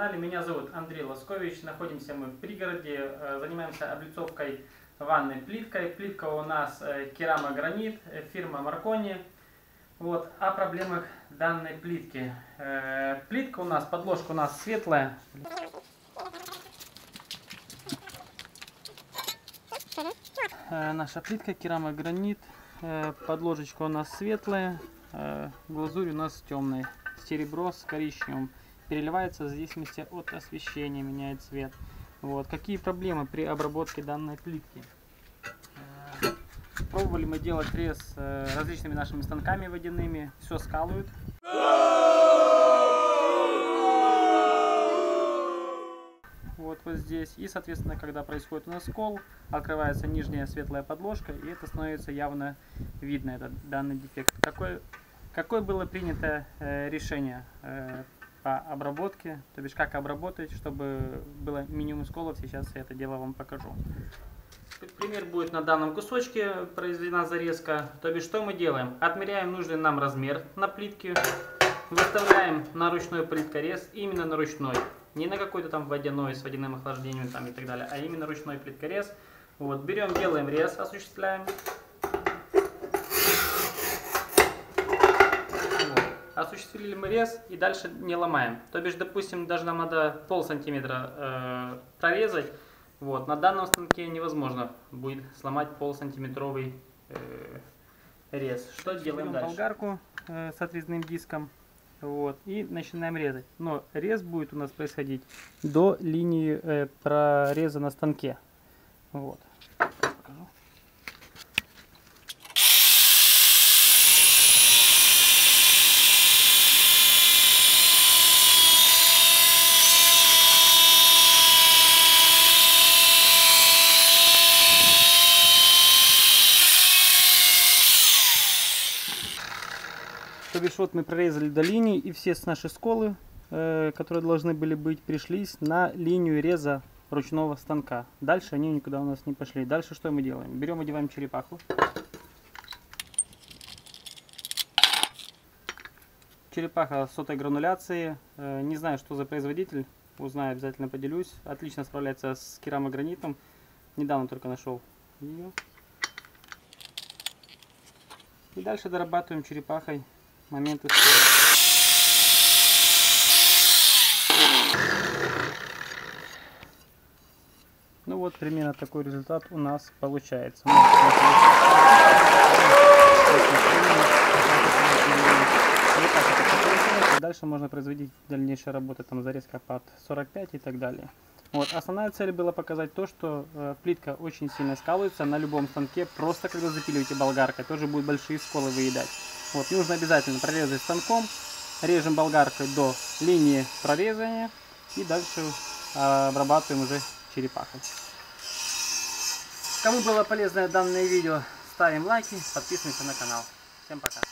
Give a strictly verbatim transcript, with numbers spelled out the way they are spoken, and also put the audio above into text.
канале. Меня зовут Андрей Лоскович. Находимся мы в пригороде. Занимаемся облицовкой ванной плиткой. Плитка у нас керамогранит, фирма Маркони. Вот, о проблемах данной плитки. Плитка у нас, подложка у нас светлая. Наша плитка керамогранит. Подложечка у нас светлая. Глазурь у нас темная. Серебро с коричневым. Переливается в зависимости от освещения, меняет цвет. Вот. Какие проблемы при обработке данной плитки? Пробовали мы делать рез различными нашими станками водяными. Все скалывают. Вот, вот здесь. И, соответственно, когда происходит у нас скол, открывается нижняя светлая подложка, и это становится явно видно, этот данный дефект. Какой, какое было принято э, решение э, по обработке, то бишь как обработать, чтобы было минимум сколов, сейчас я это дело вам покажу. Пример будет на данном кусочке произведена зарезка, то бишь что мы делаем? Отмеряем нужный нам размер на плитке, выставляем на ручной плиткорез, именно на ручной. Не на какой-то там водяной с водяным охлаждением там и так далее, а именно ручной плиткорез. Вот, берем, делаем рез, осуществляем. Вот. Осуществили мы рез и дальше не ломаем. То бишь, допустим, даже нам надо пол сантиметра э, прорезать. Вот, на данном станке невозможно будет сломать пол сантиметровый э, рез. Что делаем дальше? Болгарку э, с отрезным диском. Вот, и начинаем резать. Но рез будет у нас происходить до линии э, прореза на станке. Вот. Покажу. То бишь вот мы прорезали до линии, и все наши сколы, э, которые должны были быть, пришлись на линию реза ручного станка. Дальше они никуда у нас не пошли. Дальше что мы делаем? Берем, одеваем черепаху. Черепаха сотой грануляции. Э, не знаю, что за производитель. Узнаю, обязательно поделюсь. Отлично справляется с керамогранитом. Недавно только нашел ее. И дальше дорабатываем черепахой моменты. Ну вот примерно такой результат у нас получается. Дальше можно производить дальнейшие работы, там зарезка под сорок пять и так далее. Вот. Основная цель была показать то, что э, плитка очень сильно скалывается на любом станке, просто когда запиливаете болгаркой, тоже будут большие сколы выедать. Вот, нужно обязательно прорезать станком, режем болгаркой до линии прорезания и дальше обрабатываем уже черепахой. Кому было полезно данное видео, ставим лайки, подписываемся на канал. Всем пока!